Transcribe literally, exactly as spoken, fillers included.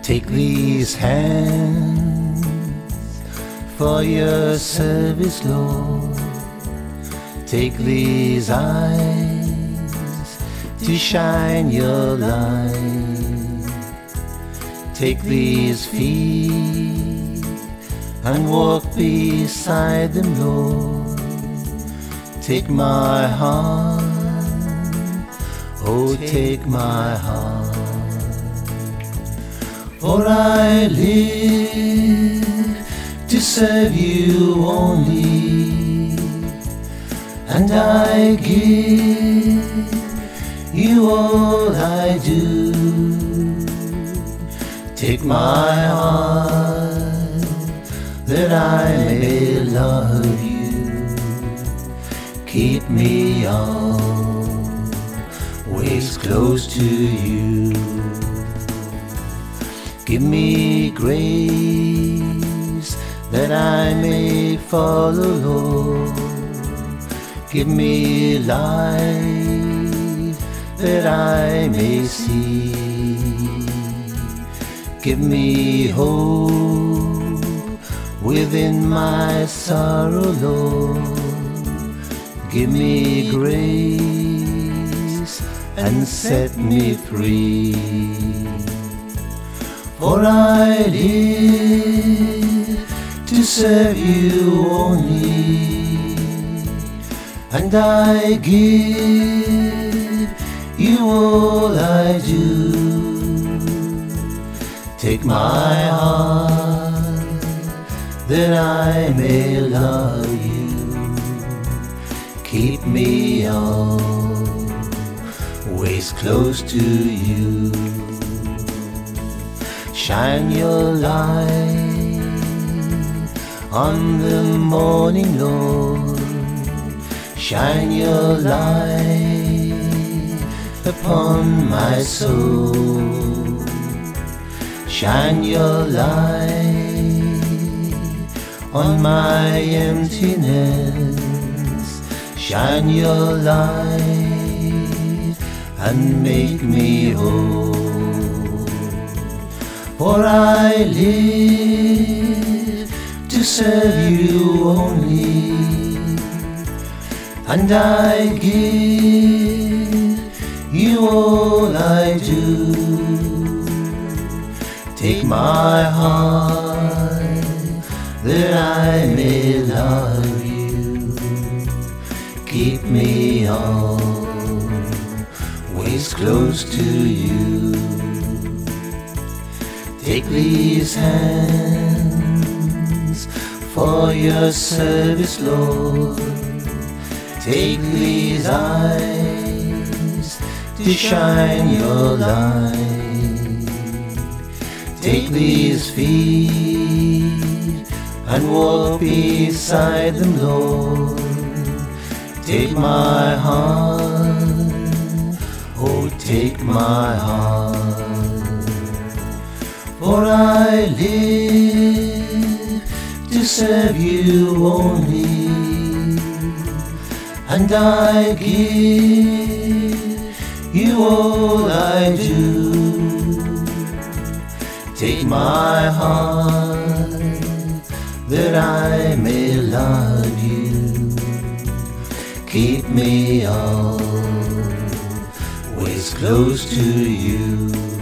Take these hands for your service, Lord. Take these eyes to shine your light. Take these feet and walk beside them, Lord. Take my heart, oh take my heart. For I live to serve you only, and I give you all I do. Take my heart that I may love you. Keep me always close to you. Give me grace that I may follow, Lord. Give me light that I may see. Give me hope within my sorrow, Lord. Give me grace and set me free. For I live to serve you only, and I give you all I do. Take my heart that I may love you. Keep me always close to you. Shine your light on the morning, Lord. Shine your light upon my soul. Shine your light on my emptiness. Shine your light and make me whole. For I live to serve you only, and I give you all I do. Take my heart that I may love you. Keep me always close to you. Take these hands for your service, Lord. Take these eyes to shine your light. Take these feet and walk beside them, Lord. Take my heart, oh take my heart. For I live to serve you only, and I give you all I do. Take my heart that I may love you. Keep me always close to you.